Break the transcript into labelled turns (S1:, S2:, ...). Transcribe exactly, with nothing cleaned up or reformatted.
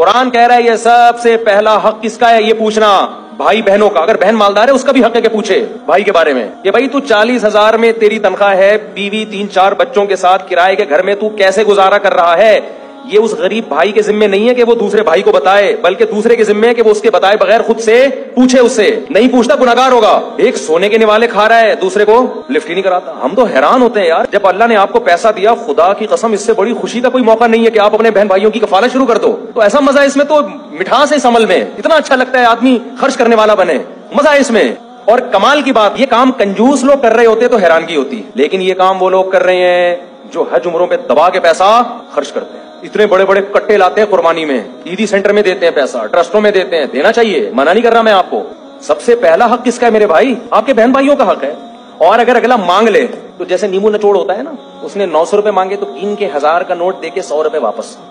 S1: कुरान कह रहा है ये सबसे पहला हक किसका है ये पूछना, भाई बहनों का। अगर बहन मालदार है उसका भी हक है कि पूछे भाई के बारे में कि भाई तू चालीस हजार में तेरी तनख्वाह है, बीवी तीन चार बच्चों के साथ किराए के घर में तू कैसे गुजारा कर रहा है। ये उस गरीब भाई के जिम्मे नहीं है कि वो दूसरे भाई को बताए, बल्कि दूसरे के जिम्मे है कि वो उसके बताए बगैर खुद से पूछे। उससे नहीं पूछता गुनाहगार होगा। एक सोने के निवाले खा रहा है, दूसरे को लिफ्ट ही नहीं कराता। हम तो हैरान होते हैं यार, जब अल्लाह ने आपको पैसा दिया, खुदा की कसम इससे बड़ी खुशी का कोई मौका नहीं है कि आप अपने बहन भाइयों की कफालत शुरू कर दो। तो ऐसा मजा इसमें, तो मिठास है इस अमल में, इतना अच्छा लगता है आदमी खर्च करने वाला बने, मजा है इसमें। और कमाल की बात, ये काम कंजूस लोग कर रहे होते तो हैरानगी होती, लेकिन ये काम वो लोग कर रहे हैं जो हज उम्रों पे दबा के पैसा खर्च करते हैं। इतने बड़े बड़े कट्टे लाते हैं कुर्बानी में, ईदी सेंटर में देते हैं पैसा, ट्रस्टों में देते हैं। देना चाहिए, मना नहीं कर रहा मैं आपको। सबसे पहला हक किसका है मेरे भाई? आपके बहन भाइयों का हक है। और अगर अगला मांग ले तो जैसे नींबू नचोड़ होता है ना, उसने नौ सौ रुपए मांगे तो कीन के हजार का नोट देके सौ रुपए वापस।